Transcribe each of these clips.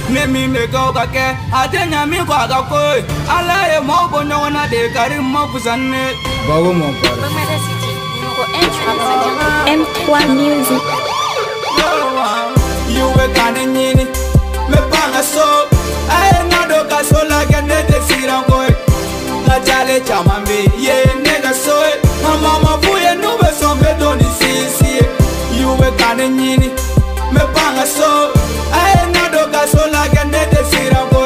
ne mi me go ka ke atenya mi kwa ka ko ala e mo bo nyona de karim mo fusanne bawo mo pa M3 Music. You were kanini me panga so I na do ka so la ke ne de sira ko na chale chamambe ye nega so mama fuye no be so me doni sisi you were kanini me panga so I na do ka so la ke ne de sira ko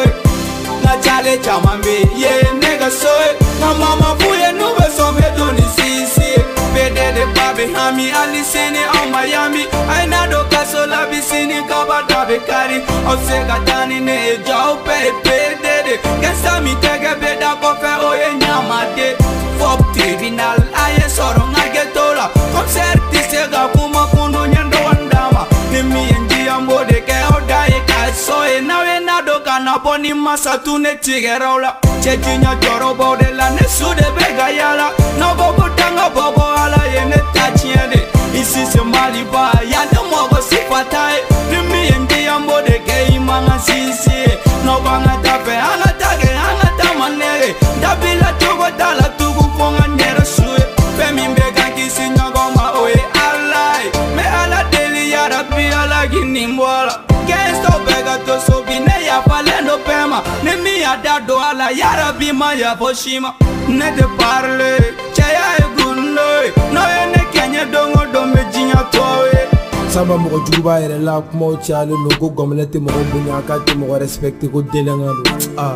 na chale chamambe ye nega so mama fuye no be so me doni sisi bede de babe hami alisini au Miami I na do ka so la bisini kabata be kari o se gatani ne jao pepe de kesa mi tege beda ko fe o ye nyamade fop tribunal aye soro ngagetola concerti se ga kuma kundu nyendo wandama ni mi enji ambode ke o dai ka so e na we na do kana boni masa tune tigerola chejinya joro bode la ne sude be gayala no bobo tanga bobo ala ye ne tachiende isi se maliba ya no mogo sifatai ni mi enji ambode ke imanga sisi no banga tape anga tage anga tamanere dabila tugo dala tugu fonga nyera suye femi mbega kisi nyagoma oe alai me ala deli ya rabbi ala ginimbola kesto bega to sobine ya falendo pema ne mi adado ala ya rabbi ma ya poshima ne te parle chaya e gunno no ene kenye dongo dombe jinya towe samba mo juba ere la mo chale no go gomlete mo bunya ka te mo respecte ko delangado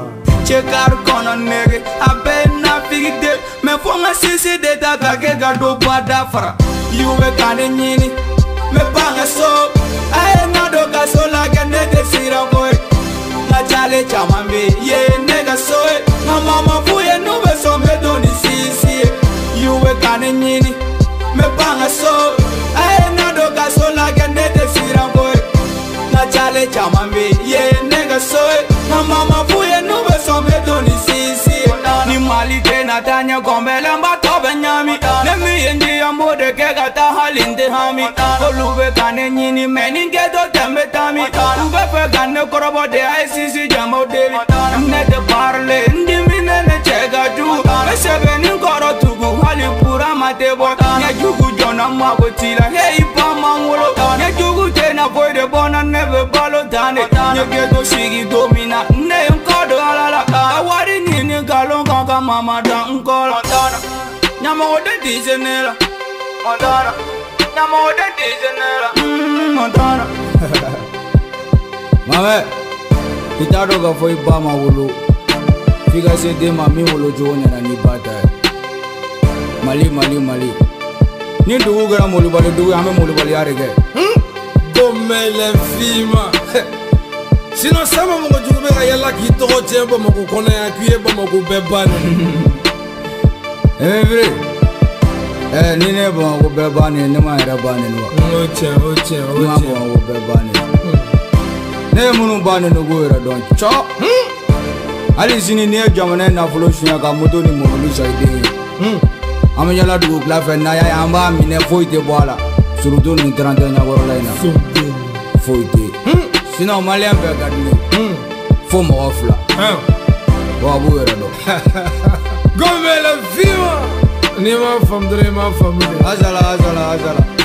chegar kono nege abe na figide me fonga sisi de daga ke gado badafra yuwe kane nyini me panga so ae na do ka so la gane de sira boy na chale chamambe ye nega so na mama fuye no be so me doni sisi yuwe kane nyini me panga so ae na do ka so la gane de sira boy na chale chamambe ye nega so na mama fuye no be so me doni sisi ni mali ke na tanya gombele mbato benyami ne mi enji ambode ke gata halinde hami olube kane nyini meni gedo tembe tami ube fe gane korobo de ICC jamo deli ne de parle ndi mine ne chega ju sebe ni koro tugu hali pura matebo ne jugu jona mabotila hey pa mangulo ne jugu tena boyde bona nebe balo dane ne gedo sigi domina ne kodo alala awari nini galon kaka mama dan kola nyama ode dizenela Montana nyama ode dizenela Montana mame kitado ga foi ba ma wolo figa se de mami wolo jona na ni bata mali ni dugu gara molu bale dugu ame molu bale yarege gomele fima sino sama mo jugu be ga yalla ki to tembo mo ko kona ya kuye bo mo ko bebane vrai ni ne bo ko bebane ne ma era bane no oche ma bo ko bebane ne munu bane no go era don cho ali sini ne jamane na fulo shuya ka moto ni mo lu saide amanyala dugu klafe na ya amba mine foite boala surutu ni 31 na goro laina foite sinon malien be gadni fo mo ofla babu era do gomele fima ni ma famdre ma famdre azala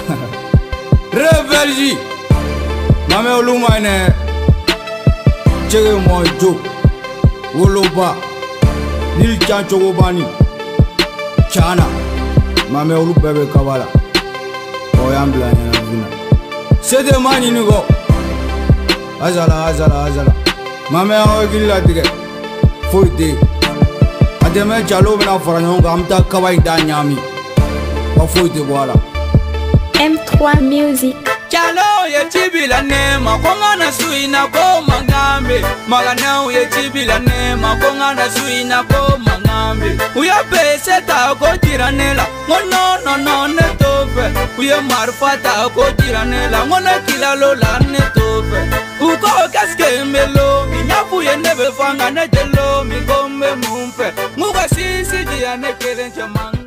reverji mame oluma ne chege mo jo woloba nil chancho go bani chana mame olu bebe kabala oyambla na vina sede mani ni go azala mame awo gilla dige foide ademe jalo bena faranyo amta kawai danyami wa foide wala M3 Music. Chalo ye chibila ne makonga na suina ko mangambe magana ye chibila ne makonga na suina ko mangambe uya pese ta ko tiranela no ne tofe uya marfata ko tiranela ngona kilalo la ne tofe uko kaske melo minyafu ye nebe fanga ne jelo mi gombe mumpe muga sisi dia ne kelenche manga